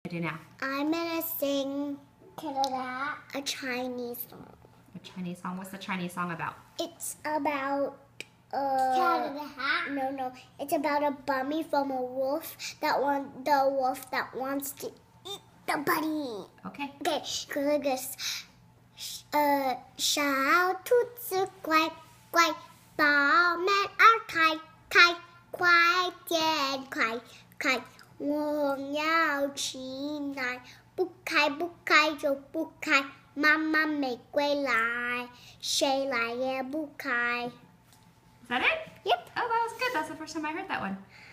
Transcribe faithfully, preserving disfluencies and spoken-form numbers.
Do now. I'm gonna sing a Chinese song. A Chinese song. What's the Chinese song about? It's about uh no no. It's about a bunny from a wolf that want the wolf that wants to eat the bunny. Okay. Okay, goes like this. 呃，小兔子乖乖，宝门儿开开，快点快开，我要吃奶，不开不开就不开，妈妈没归来，谁来也不开。 Is that it? Yep. Oh, that was good. That's the first time I heard that one.